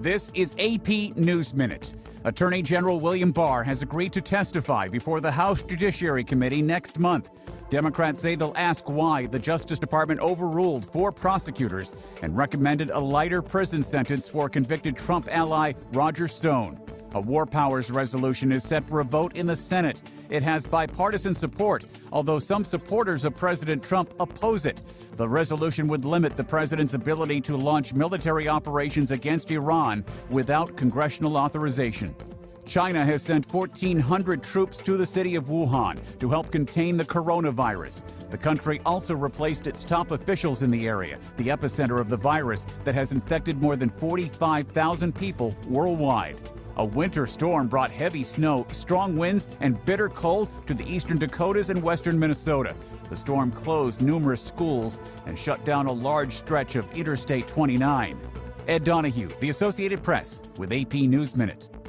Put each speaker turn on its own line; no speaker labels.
This is AP News Minute. Attorney General William Barr has agreed to testify before the House Judiciary Committee next month. Democrats say they'll ask why the Justice Department overruled 4 prosecutors and recommended a lighter prison sentence for convicted Trump ally Roger Stone. A war powers resolution is set for a vote in the Senate. It has bipartisan support, although some supporters of President Trump oppose it. The resolution would limit the president's ability to launch military operations against Iran without congressional authorization. China has sent 1,400 troops to the city of Wuhan to help contain the coronavirus. The country also replaced its top officials in the area, the epicenter of the virus that has infected more than 45,000 people worldwide. A winter storm brought heavy snow, strong winds, and bitter cold to the eastern Dakotas and western Minnesota. The storm closed numerous schools and shut down a large stretch of Interstate 29. Ed Donahue, The Associated Press, with AP News Minute.